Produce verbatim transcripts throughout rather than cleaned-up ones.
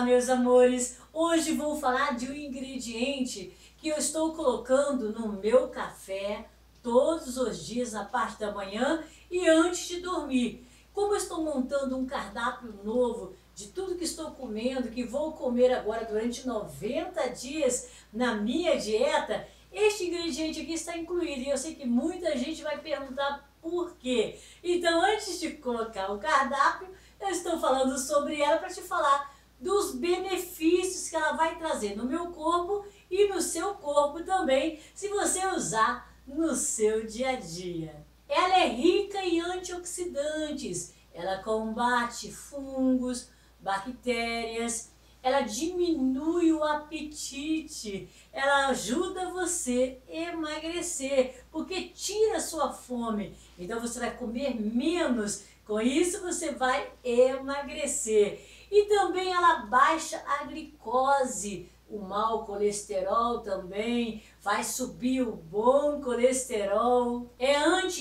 Olá, meus amores! Hoje vou falar de um ingrediente que eu estou colocando no meu café todos os dias na parte da manhã e antes de dormir. Como eu estou montando um cardápio novo de tudo que estou comendo, que vou comer agora durante noventa dias na minha dieta, este ingrediente aqui está incluído e eu sei que muita gente vai perguntar por quê. Então, antes de colocar o cardápio, eu estou falando sobre ela para te falar dos benefícios que ela vai trazer no meu corpo e no seu corpo também, se você usar no seu dia a dia. Ela é rica em antioxidantes, ela combate fungos, bactérias, ela diminui o apetite, ela ajuda você a emagrecer, porque tira a sua fome, então você vai comer menos, com isso você vai emagrecer. E também ela baixa a glicose, o mau colesterol também, vai subir o bom colesterol, é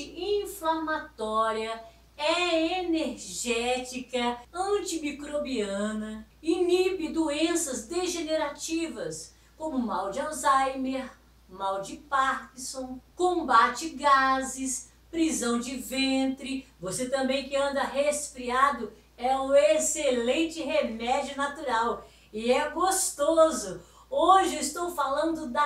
anti-inflamatória, é energética, antimicrobiana, inibe doenças degenerativas, como mal de Alzheimer, mal de Parkinson, combate gases, prisão de ventre. Você também que anda resfriado, é um excelente remédio natural e é gostoso. Hoje eu estou falando da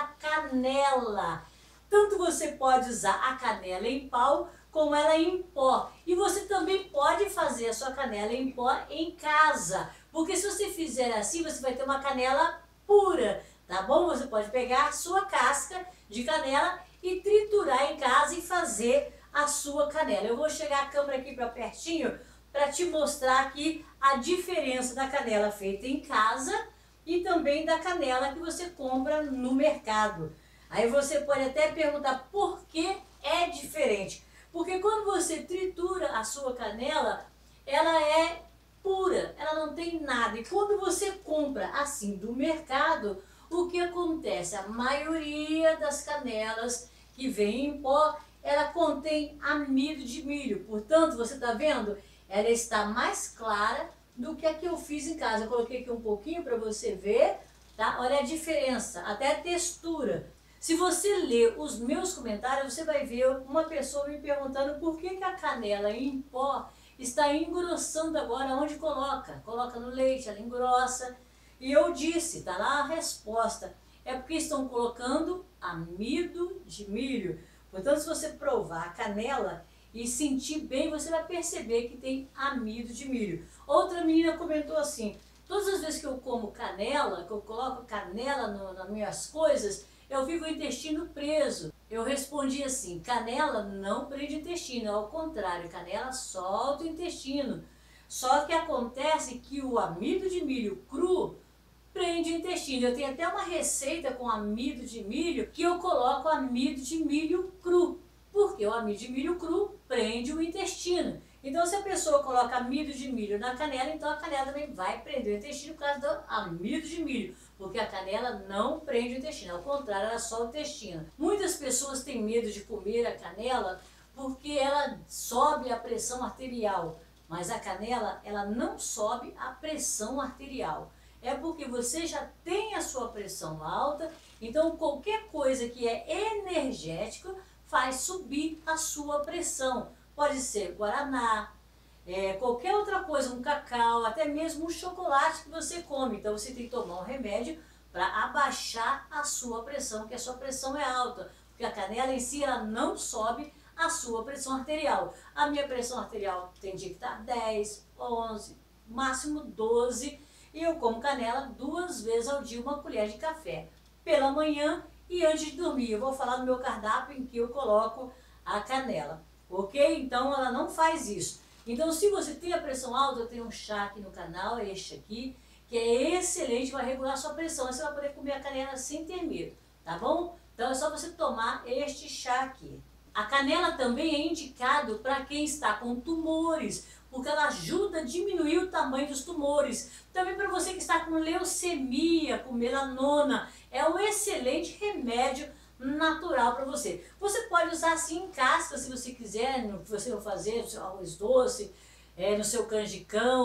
canela. Tanto você pode usar a canela em pau como ela em pó. E você também pode fazer a sua canela em pó em casa. Porque se você fizer assim, você vai ter uma canela pura, tá bom? Você pode pegar a sua casca de canela e triturar em casa e fazer a sua canela. Eu vou chegar a câmera aqui para pertinho para te mostrar aqui a diferença da canela feita em casa e também da canela que você compra no mercado. Aí você pode até perguntar por que é diferente. Porque quando você tritura a sua canela, ela é pura, ela não tem nada. E quando você compra assim do mercado, o que acontece? A maioria das canelas que vem em pó, ela contém amido de milho. Portanto, você está vendo? Ela está mais clara do que a que eu fiz em casa. Eu coloquei aqui um pouquinho para você ver, tá? Olha a diferença, até a textura. Se você ler os meus comentários, você vai ver uma pessoa me perguntando por que, que a canela em pó está engrossando agora onde coloca. Coloca no leite, ela engrossa. E eu disse, tá lá a resposta, é porque estão colocando amido de milho. Portanto, se você provar a canela e sentir bem, você vai perceber que tem amido de milho. Outra menina comentou assim, todas as vezes que eu como canela, que eu coloco canela no, nas minhas coisas, eu vivo o intestino preso. Eu respondi assim, canela não prende o intestino, ao contrário, canela solta o intestino. Só que acontece que o amido de milho cru prende o intestino. Eu tenho até uma receita com amido de milho que eu coloco amido de milho cru. Porque o amido de milho cru prende o intestino. Então, se a pessoa coloca amido de milho na canela, então a canela também vai prender o intestino por causa do amido de milho. Porque a canela não prende o intestino, ao contrário, ela solta o intestino. Muitas pessoas têm medo de comer a canela porque ela sobe a pressão arterial. Mas a canela, ela não sobe a pressão arterial. É porque você já tem a sua pressão alta, então qualquer coisa que é energético faz subir a sua pressão. Pode ser guaraná, é, qualquer outra coisa, um cacau, até mesmo um chocolate que você come. Então você tem que tomar um remédio para abaixar a sua pressão, porque a sua pressão é alta. Porque a canela em si, ela não sobe a sua pressão arterial. A minha pressão arterial tem dia que estar dez, onze, máximo doze. E eu como canela duas vezes ao dia, uma colher de café. Pela manhã e antes de dormir. Eu vou falar no meu cardápio em que eu coloco a canela, ok? Então ela não faz isso. Então se você tem a pressão alta, eu tenho um chá aqui no canal, é este aqui, que é excelente, vai regular a sua pressão. Aí você vai poder comer a canela sem ter medo, tá bom? Então é só você tomar este chá aqui. A canela também é indicado para quem está com tumores, porque ela ajuda a diminuir o tamanho dos tumores. Também para você que está com leucemia, com melanoma, é um excelente remédio natural para você. Você pode usar assim em casca, se você quiser, no que você vai fazer, no seu arroz doce, é, no seu canjicão,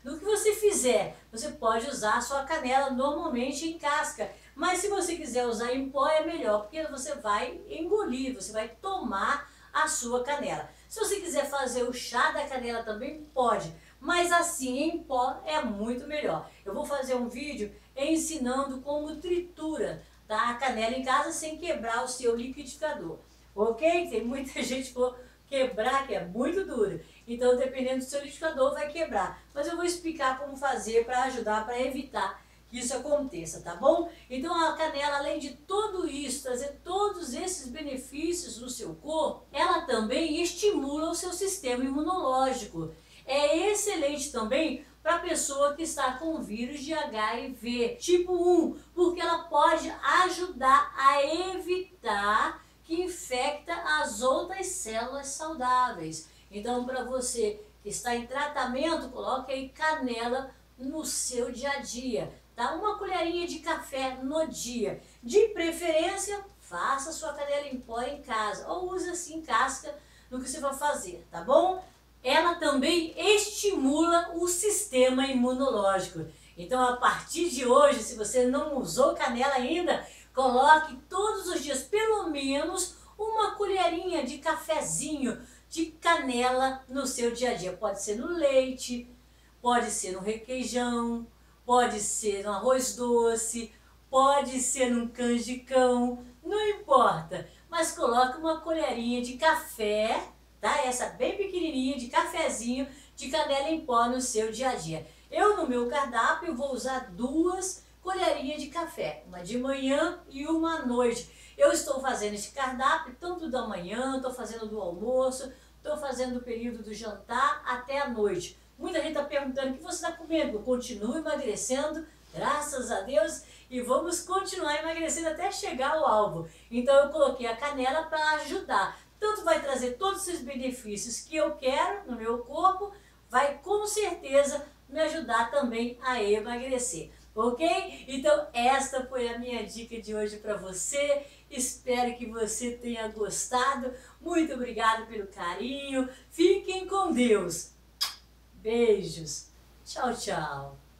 No que você fizer, você pode usar a sua canela normalmente em casca, mas se você quiser usar em pó é melhor, porque você vai engolir, você vai tomar a sua canela. Se você quiser fazer o chá da canela também pode, mas assim em pó é muito melhor. Eu vou fazer um vídeo ensinando como tritura, tá, a canela em casa sem quebrar o seu liquidificador, ok? Tem muita gente que for quebrar, que é muito duro, então dependendo do seu liquidificador vai quebrar, mas eu vou explicar como fazer para ajudar, para evitar que isso aconteça, tá bom? Então a canela, além de tudo isso, trazer todos esses benefícios no seu corpo, ela também estimula o seu sistema imunológico. É excelente também para a pessoa que está com vírus de H I V tipo um, porque ela pode ajudar a evitar que infecta as outras células saudáveis. Então, para você que está em tratamento, coloque aí canela no seu dia a dia, tá? Uma colherinha de café no dia. De preferência, faça sua canela em pó em casa, ou use assim casca no que você vai fazer, tá bom? Ela também estimula o sistema imunológico. Então, a partir de hoje, se você não usou canela ainda, coloque todos os dias pelo menos uma colherinha de cafezinho de canela no seu dia a dia. Pode ser no leite, pode ser no requeijão, pode ser no arroz doce, pode ser num canjicão, não importa. Mas coloque uma colherinha de café, tá? Essa bem pequenininha de cafezinho de canela em pó no seu dia a dia. Eu no meu cardápio vou usar duas colherinhas de café, uma de manhã e uma à noite. Eu estou fazendo esse cardápio tanto da manhã, estou fazendo do almoço, estou fazendo do período do jantar até a noite. Muita gente está perguntando o que você está comendo. Eu continuo emagrecendo, graças a Deus, e vamos continuar emagrecendo até chegar ao alvo. Então eu coloquei a canela para ajudar. Tanto vai trazer todos esses benefícios que eu quero no meu corpo, vai com certeza me ajudar também a emagrecer. Ok? Então esta foi a minha dica de hoje para você. Espero que você tenha gostado. Muito obrigada pelo carinho. Fiquem com Deus. Beijos. Tchau, tchau.